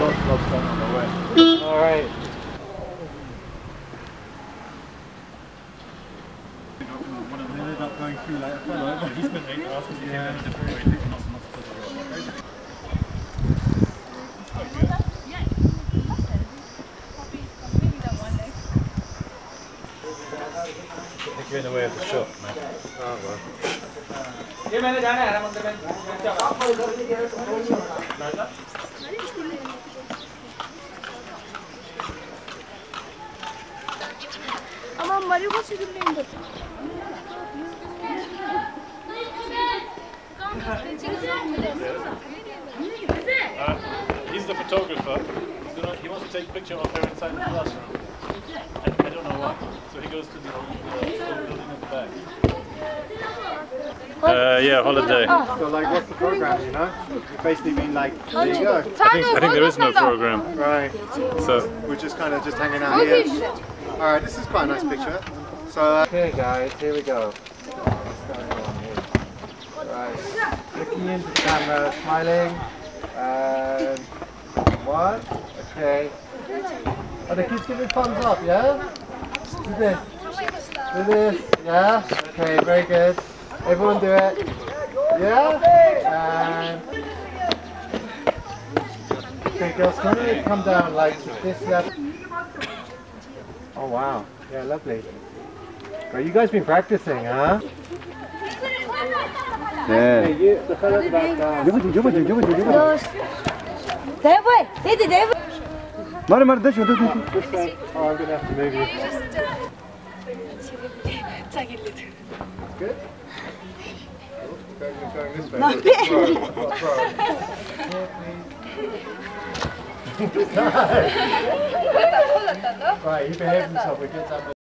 lots of lobster on the way. Alright. We ended up going through like a fellow. He's been making us because he came in a different way. Not so much because of your it's quite good. Yeah, that's it. Maybe that one day. I think you're in the way of the shot, man. Oh well. He's the photographer. He wants to take a picture of her inside the classroom. I don't know why. So he goes to the building at the back. Yeah, holiday. So like, what's the program, you know? You've basically been like, there you go. I think there is no program. Right. So we're just kind of just hanging out here. Alright, this is quite a nice picture. So, okay guys, here we go. What's going on here? Right. Looking into the camera, smiling. And one. Okay. Are the kids giving thumbs up, yeah? Do this. Do this. Yeah? Okay, very good. Everyone do it. Yeah? And okay, girls, can we come down like this level? Oh wow. Yeah, lovely. Well, you guys been practicing, huh? Yeah. Hey, you, the fellow at the back down. Oh, I'm gonna have to move you. Good? Going this way. Right, he behaved himself. We get that.